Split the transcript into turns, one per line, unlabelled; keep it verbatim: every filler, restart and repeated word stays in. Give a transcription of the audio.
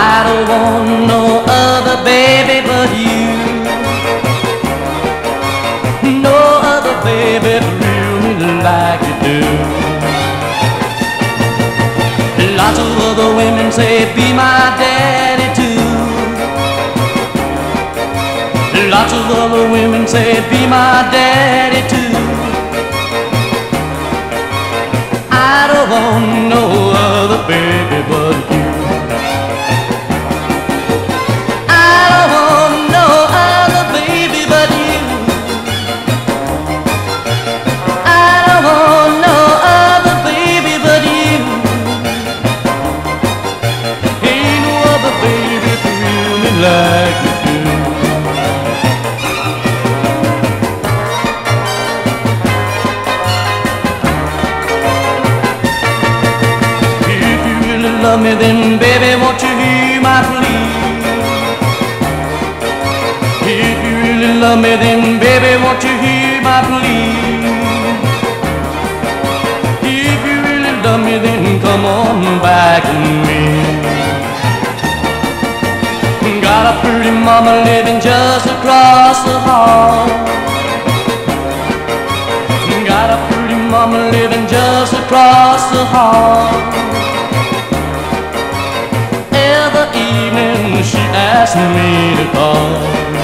I don't want no other baby but you. No other baby really like you do. Lots of other women say be my daddy too. Lots of other women say be my daddy too. I don't want no other baby but you. I don't want no other baby but you. I don't want no other baby but you. Ain't no other baby thrill me like you do. Love me then, baby, won't you hear my plea? If you really love me then, baby, won't you hear my plea? If you really love me then, come on back to me. Got a pretty mama living just across the hall. Got a pretty mama living just across the hall. Evening she asked me to call.